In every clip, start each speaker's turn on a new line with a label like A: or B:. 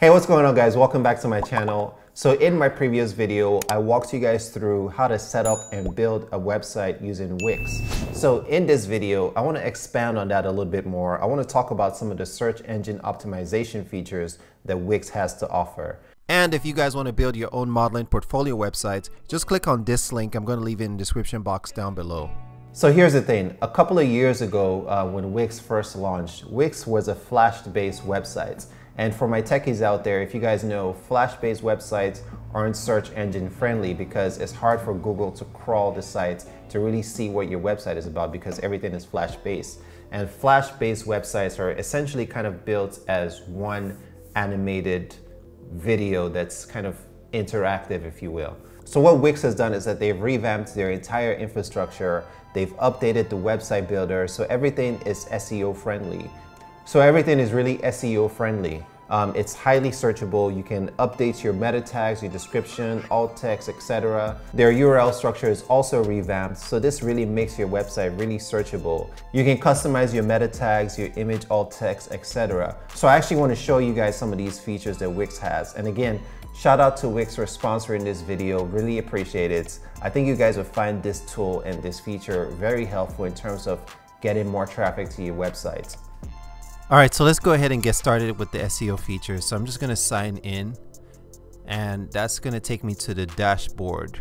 A: Hey, what's going on guys? Welcome back to my channel. So in my previous video, I walked you guys through how to set up and build a website using Wix. So in this video, I want to expand on that a little bit more. I want to talk about some of the search engine optimization features that Wix has to offer. And if you guys want to build your own modeling portfolio website, just click on this link. I'm going to leave it in the description box down below. So here's the thing. A couple of years ago, when Wix first launched, Wix was a Flash-based website. And for my techies out there, if you guys know, Flash-based websites aren't search engine friendly because it's hard for Google to crawl the site to really see what your website is about because everything is Flash-based. And Flash-based websites are essentially kind of built as one animated video that's kind of interactive, if you will. So what Wix has done is that they've revamped their entire infrastructure. They've updated the website builder, so everything is SEO friendly. So everything is really SEO friendly. It's highly searchable. You can update your meta tags, your description, alt text, etc. Their URL structure is also revamped, so this really makes your website really searchable. You can customize your meta tags, your image, alt text, etc. So I actually want to show you guys some of these features that Wix has. And again, shout out to Wix for sponsoring this video. Really appreciate it. I think you guys will find this tool and this feature very helpful in terms of getting more traffic to your website. All right, so let's go ahead and get started with the SEO features. So I'm just going to sign in, and that's going to take me to the dashboard.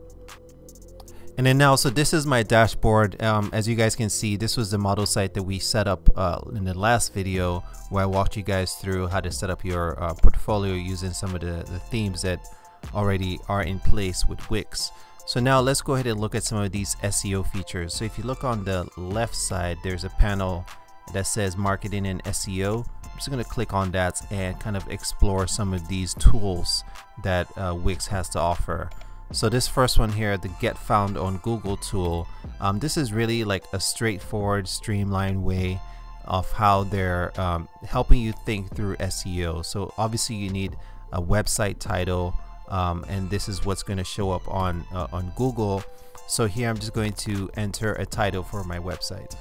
A: And then now, so this is my dashboard. As you guys can see, this was the model site that we set up in the last video where I walked you guys through how to set up your portfolio using some of the themes that already are in place with Wix. So now let's go ahead and look at some of these SEO features. So if you look on the left side, there's a panel that says marketing and SEO. I'm just going to click on that and kind of explore some of these tools that Wix has to offer. So this first one here, the Get Found on Google tool, this is really like a straightforward, streamlined way of how they're helping you think through SEO. So obviously you need a website title, and this is what's going to show up on Google. So here I'm just going to enter a title for my website.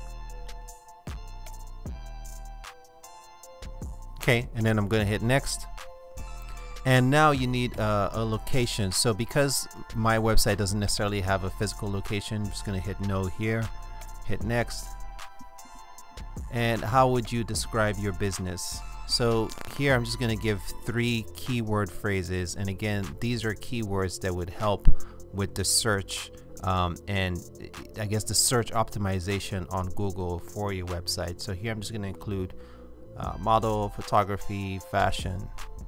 A: Okay, and then I'm going to hit next. And now you need a location. So because my website doesn't necessarily have a physical location, I'm just going to hit no here, hit next. And how would you describe your business? So here I'm just going to give 3 keyword phrases. And again, these are keywords that would help with the search and I guess the search optimization on Google for your website. So here I'm just going to include model, photography, fashion.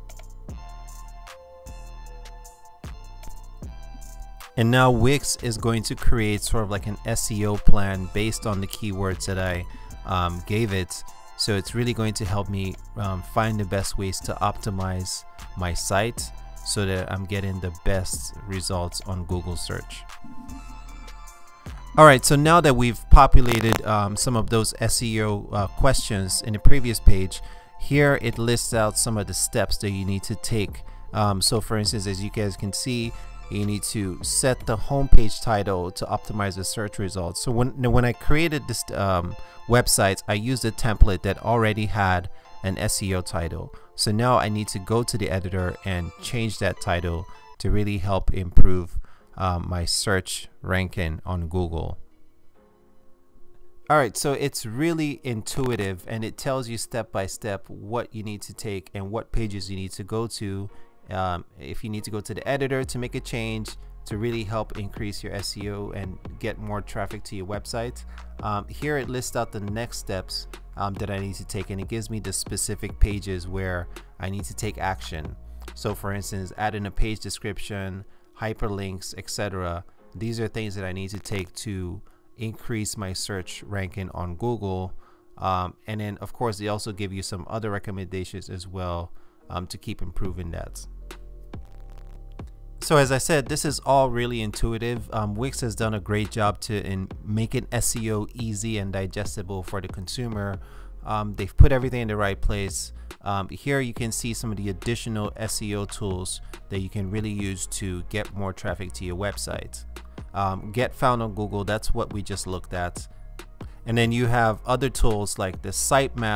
A: And now Wix is going to create sort of like an SEO plan based on the keywords that I gave it. So it's really going to help me find the best ways to optimize my site so that I'm getting the best results on Google search. Alright, so now that we've populated some of those SEO questions in the previous page, here it lists out some of the steps that you need to take. So for instance, as you guys can see, you need to set the homepage title to optimize the search results. So when I created this website, I used a template that already had an SEO title. So now I need to go to the editor and change that title to really help improve my search ranking on Google. Alright, so it's really intuitive and it tells you step by step what you need to take and what pages you need to go to. If you need to go to the editor to make a change to really help increase your SEO and get more traffic to your website. Here it lists out the next steps that I need to take, and it gives me the specific pages where I need to take action. So for instance, add in a page description, hyperlinks, etc. These are things that I need to take to increase my search ranking on Google. And then of course they also give you some other recommendations as well to keep improving that. So as I said, this is all really intuitive. Wix has done a great job in making SEO easy and digestible for the consumer. They've put everything in the right place. Here you can see some of the additional SEO tools that you can really use to get more traffic to your website. Get Found on Google, that's what we just looked at. And then you have other tools like the sitemap,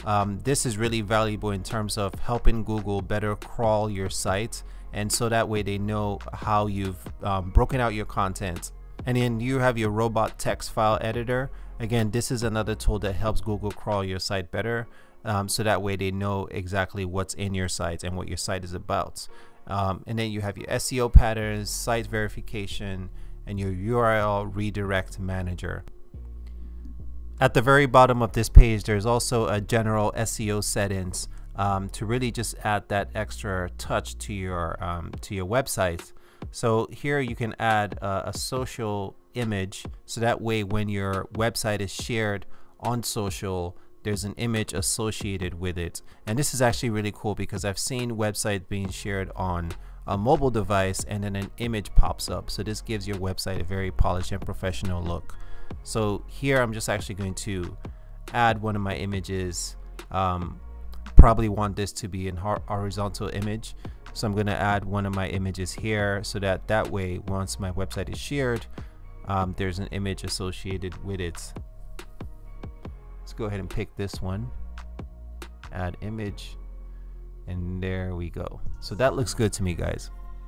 B: This is really valuable in terms of helping Google better crawl your site, and so that way they know how you've broken out your content. And then you have your robot text file editor. Again, this is another tool that helps Google crawl your site better, so that way they know exactly what's in your site and what your site is about. And then you have your SEO patterns, site verification, and your URL redirect manager. At the very bottom of this page, there's also a general SEO settings to really just add that extra touch to your website. So here you can add a social image, so that way when your website is shared on social, there's an image associated with it. And this is actually really cool because I've seen websites being shared on a mobile device and then an image pops up. So this gives your website a very polished and professional look. So here I'm just actually going to add one of my images. Probably want this to be a horizontal image, so I'm going to add one of my images here, so that way once my website is shared, there's an image associated with it. Let's go ahead and pick this one, add image, and there we go. So that looks good to me, guys.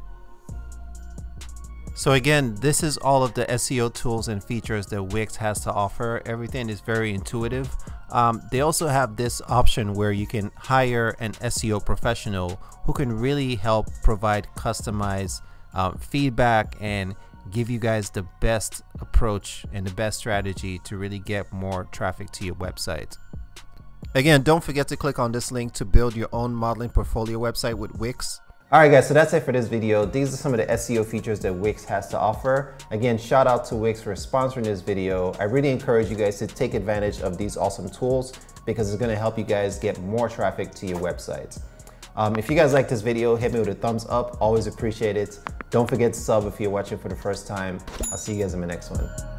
B: So again, this is all of the SEO tools and features that Wix has to offer. Everything is very intuitive. They also have this option where you can hire an SEO professional who can really help provide customized feedback and give you guys the best approach and the best strategy to really get more traffic to your website. Again, don't forget to click on this link to build your own modeling portfolio website with Wix.
A: Alright guys, so that's it for this video. These are some of the SEO features that Wix has to offer. Again, shout out to Wix for sponsoring this video. I really encourage you guys to take advantage of these awesome tools because it's going to help you guys get more traffic to your website. If you guys like this video, hit me with a thumbs up. Always appreciate it. Don't forget to sub if you're watching for the first time. I'll see you guys in the next one.